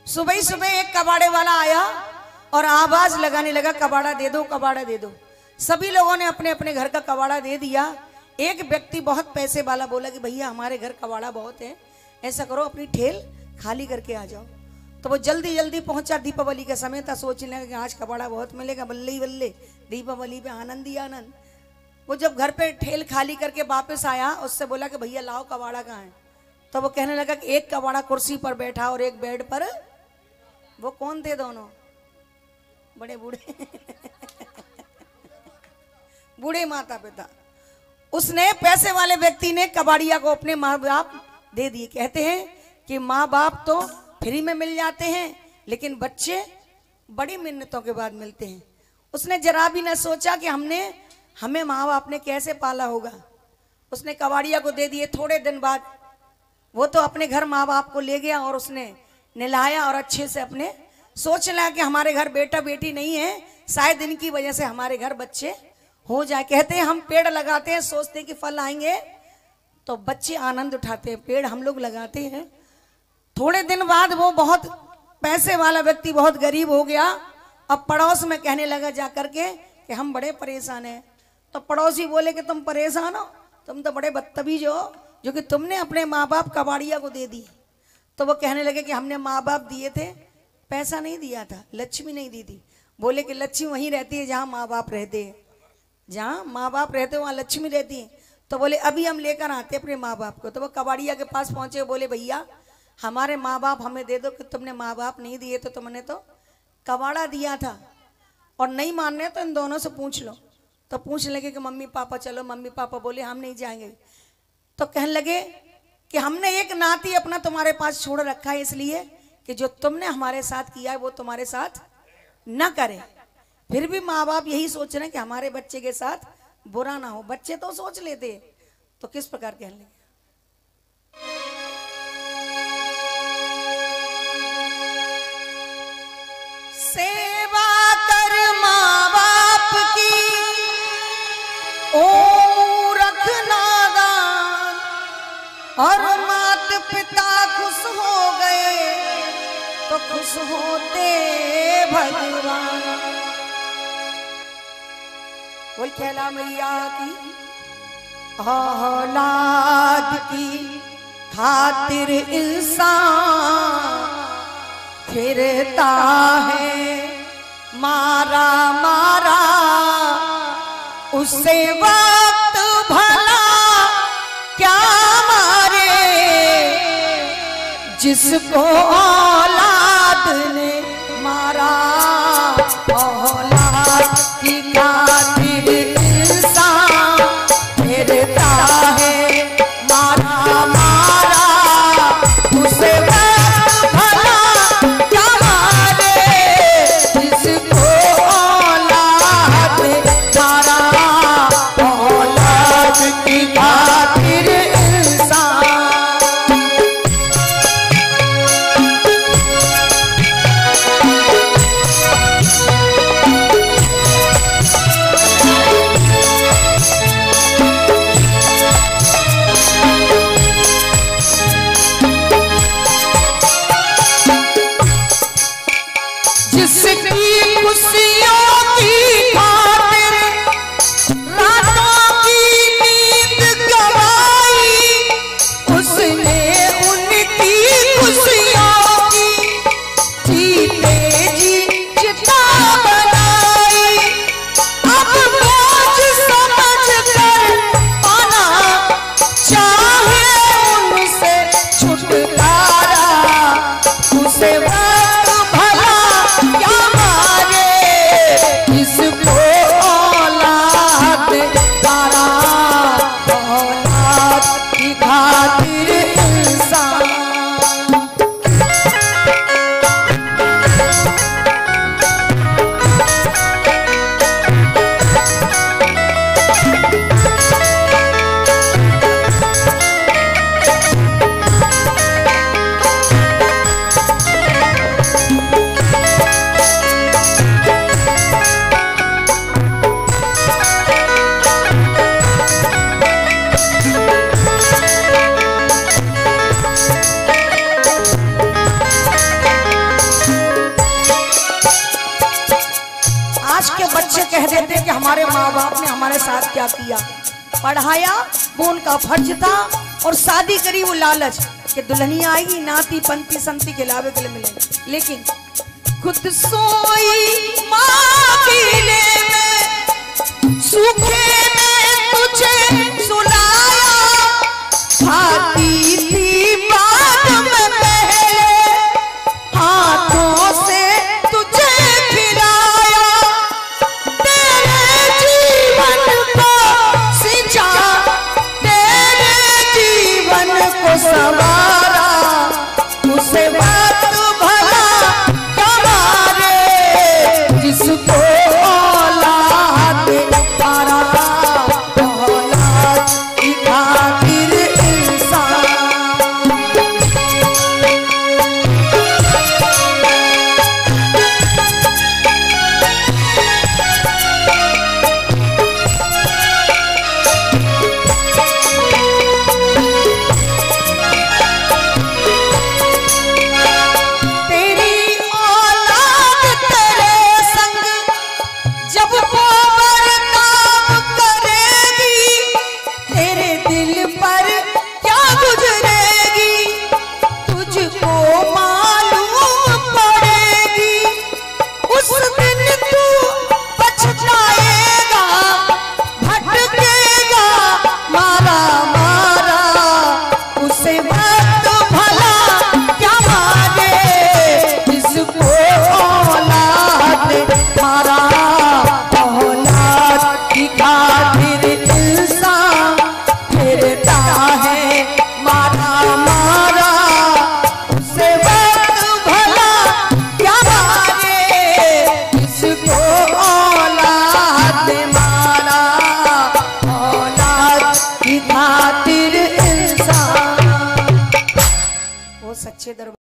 सुबह ही सुबह एक कबाड़े वाला आया और आवाज लगाने लगा, कबाड़ा दे दो, कबाड़ा दे दो। सभी लोगों ने अपने अपने घर का कबाड़ा दे दिया। एक व्यक्ति बहुत पैसे वाला बोला कि भैया हमारे घर कबाड़ा बहुत है, ऐसा करो अपनी ठेल खाली करके आ जाओ। तो वो जल्दी जल्दी पहुंचा, दीपावली का समय था, सोचने लगा कि आज कबाड़ा बहुत मिलेगा, बल्ले ही बल्ले, दीपावली पे आनंद ही आनंद। वो जब घर पे ठेल खाली करके वापस आया, उससे बोला कि भैया लाओ कबाड़ा कहाँ है। तो वो कहने लगा कि एक कबाड़ा कुर्सी पर बैठा और एक बेड पर। वो कौन थे दोनों? बड़े बूढ़े बूढ़े माता पिता। उसने पैसे वाले व्यक्ति ने कबाड़िया को अपने माँ बाप दे दिए। कहते हैं कि माँ बाप तो फ्री में मिल जाते हैं, लेकिन बच्चे बड़ी मिन्नतों के बाद मिलते हैं। उसने जरा भी न सोचा कि हमें माँ बाप ने कैसे पाला होगा। उसने कबाड़िया को दे दिए। थोड़े दिन बाद वो तो अपने घर माँ बाप को ले गया और उसने नहलाया और अच्छे से अपने सोच लगा कि हमारे घर बेटा बेटी नहीं है, शायद इनकी वजह से हमारे घर बच्चे हो जाए। कहते हैं हम पेड़ लगाते हैं, सोचते हैं कि फल आएंगे, तो बच्चे आनंद उठाते हैं। पेड़ हम लोग लगाते हैं। थोड़े दिन बाद वो बहुत पैसे वाला व्यक्ति बहुत गरीब हो गया। अब पड़ोस में कहने लगा जा करके कि हम बड़े परेशान हैं। तो पड़ोसी बोले कि तुम परेशान हो, तुम तो बड़े बदतमीज हो जो कि तुमने अपने माँ बाप कबाड़िया को दे दी। तो वो कहने लगे कि हमने माँ बाप दिए थे, पैसा नहीं दिया था, लक्ष्मी नहीं दी थी। बोले कि लक्ष्मी वहीं रहती है जहाँ माँ बाप रहते हैं, जहाँ माँ बाप रहते वहाँ लक्ष्मी रहती है। तो बोले अभी हम लेकर आते अपने माँ बाप को। तो वो कबाड़िया के पास पहुंचे, बोले भैया हमारे माँ बाप हमें दे दो, कि तुमने माँ बाप नहीं दिए तो तुमने तो कबाड़ा दिया था और नहीं मानने तो इन दोनों से पूछ लो। तो पूछने लगे कि मम्मी पापा चलो। मम्मी पापा बोले हम नहीं जाएंगे। तो कहने लगे कि हमने एक नाती अपना तुम्हारे पास छोड़ रखा है, इसलिए कि जो तुमने हमारे साथ किया है वो तुम्हारे साथ न करे। फिर भी माँ बाप यही सोच रहे हैं कि हमारे बच्चे के साथ बुरा ना हो। बच्चे तो सोच लेते। तो किस प्रकार कहने लगे, सेवा कर माँ बाप की ओ मूर्ख नादान, और मात पिता खुश हो गए तो खुश होते भगवान। बोल खेला मैया की औलाद की खातिर इंसान फिरता है मारा मारा, उससे वक्त भला क्या मारे, जिसको औलाद ने मारा। औलाद की खातिर इंसान फिरता है मारा मारा, उसे वक्त भला क्या मारे, जिसको औलाद ने मारा। औलाद की खातिर इंसान। बच्चे कह देते कि हमारे माँ बाप ने हमारे साथ क्या किया, पढ़ाया वो उनका फर्ज था, और शादी करी वो लालच कि दुल्हनिया आएगी, नाती पंती संती खिलावे के लिए मिलेंगे। लेकिन खुद सोई माँ पीले में, सूखे में तुझे सुलाया, खाती थी बाद में पहले, हाथों से तुझे खिलाया, तेरे जीवन को सिंचा, तेरे जीवन को संवारा, उसे बात भला कमारे, जिसको औलाद पारा, औलाद की खातिर इंसान। सच्चे दरबार